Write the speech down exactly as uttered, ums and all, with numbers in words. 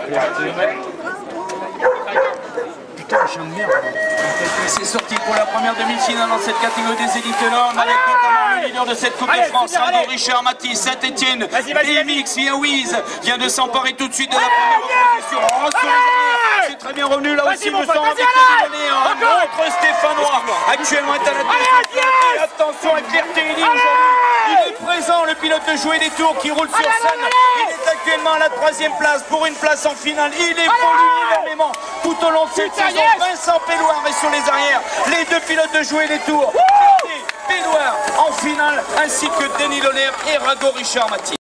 Putain, j'aime bien. C'est sorti pour la première demi-finale dans cette catégorie des élites énormes, avec notamment le leader de cette Coupe allez, de France, Rago Richard Mathis, Saint-Etienne, vas-y, vas-y, B M X via Wiz, vient de s'emparer tout de suite de la première position. Oh, sur les arrières, c'est très bien revenu là aussi, me semble, avec les un autre Stéphanois, actuellement est à la tête. Et attention avec Claire Théily aujourd'hui. Il est présent, le pilote de Jouer des Tours qui roule sur scène. Il est actuellement à la troisième place pour une place en finale. Il évolue énormément tout au long de cette saison. Vincent Pellouard est sur les arrières. Les deux pilotes de Jouer des Tours. Pellouard en finale, ainsi que Denis Lolaire et Rago Richard Mathis.